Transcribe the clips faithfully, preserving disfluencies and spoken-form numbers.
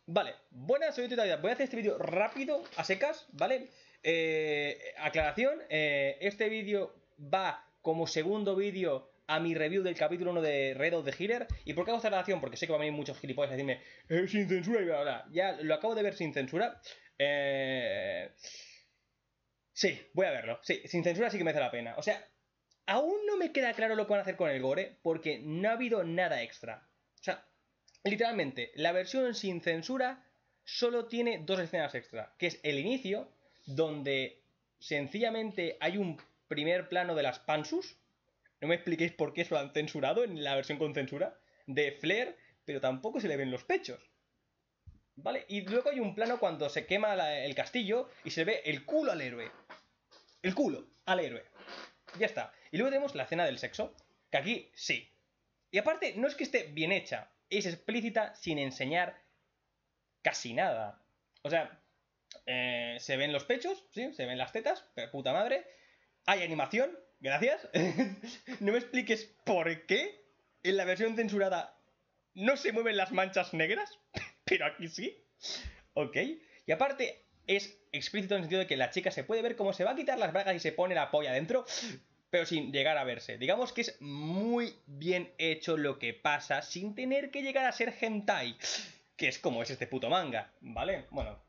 Vale, buenas, soy Tito. Voy a hacer este vídeo rápido, a secas, ¿vale? Eh, aclaración, eh, este vídeo va como segundo vídeo a mi review del capítulo uno de Red of the Healer. ¿Y por qué hago esta aclaración? Porque sé que van a venir muchos gilipollas a decirme eh, sin censura y bla, bla, bla. Ya lo acabo de ver sin censura. Eh... Sí, voy a verlo. Sí, sin censura sí que merece la pena. O sea, aún no me queda claro lo que van a hacer con el gore, porque no ha habido nada extra. O sea, literalmente, la versión sin censura solo tiene dos escenas extra, que es el inicio, donde sencillamente hay un primer plano de las Pansus. No me expliquéis por qué eso lo han censurado en la versión con censura, de Flair, pero tampoco se le ven los pechos. ¿Vale? Y luego hay un plano cuando se quema la, el castillo y se ve el culo al héroe. El culo al héroe. Ya está. Y luego tenemos la escena del sexo, que aquí sí. Y aparte, no es que esté bien hecha, es explícita sin enseñar casi nada. O sea, eh, se ven los pechos, ¿sí? Se ven las tetas, pero puta madre. Hay animación, gracias. No me expliques por qué en la versión censurada no se mueven las manchas negras, pero aquí sí. Ok. Y aparte, es explícito en el sentido de que la chica se puede ver cómo se va a quitar las bragas y se pone la polla dentro, pero sin llegar a verse. Digamos que es muy bien hecho lo que pasa sin tener que llegar a ser hentai, que es como es este puto manga, ¿vale? Bueno.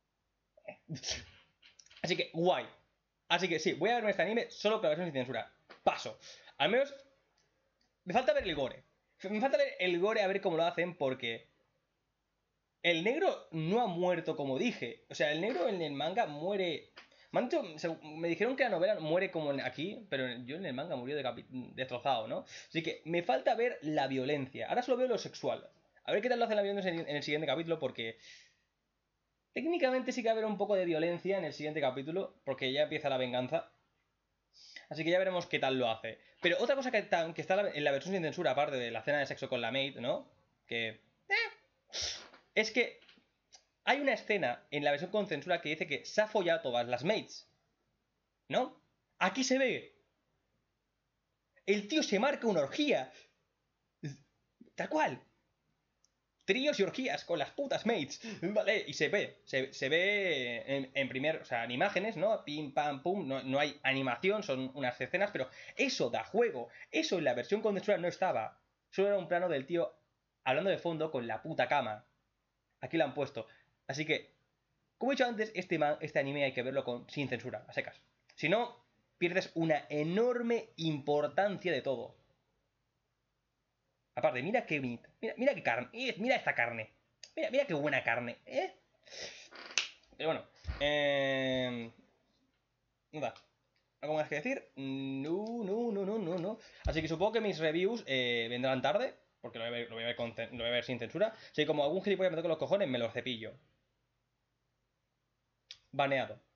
Así que, guay. Así que sí, voy a verme este anime solo con la versión sin censura. Paso. Al menos me falta ver el gore. Me falta ver el gore a ver cómo lo hacen porque el negro no ha muerto como dije. O sea, el negro en el manga muere... Me, han dicho, me dijeron que la novela muere como aquí, pero yo en el manga murió de destrozado, ¿no? Así que me falta ver la violencia. Ahora solo veo lo sexual. A ver qué tal lo hace la violencia en el siguiente capítulo, porque técnicamente sí que va a haber un poco de violencia en el siguiente capítulo, porque ya empieza la venganza. Así que ya veremos qué tal lo hace. Pero otra cosa que está, que está en la versión sin censura, aparte de la escena de sexo con la maid, ¿no? Que... Eh, es que hay una escena en la versión con censura que dice que se ha follado todas las mates, ¿no? Aquí se ve. El tío se marca una orgía. Tal cual. Tríos y orgías con las putas mates, ¿vale? Y se ve, se, se ve en, en primer, o sea, en imágenes, ¿no? Pim, pam, pum, no, no hay animación, son unas escenas, pero eso da juego. Eso en la versión con censura no estaba. Solo era un plano del tío hablando de fondo con la puta cama. Aquí lo han puesto. Así que, como he dicho antes, este, man, este anime hay que verlo con, sin censura, a secas. Si no, pierdes una enorme importancia de todo. Aparte, mira qué bonita. Mira, mira qué carne. Mira esta carne. Mira, mira qué buena carne. ¿Eh? Pero bueno. Eh... Nada. ¿Algo más que decir? No, no, no, no, no, no. Así que supongo que mis reviews eh, vendrán tarde. Porque lo voy, a ver, lo, voy a ver con, lo voy a ver sin censura. Así que como algún gilipollas me toque los cojones, me los cepillo. Baneado.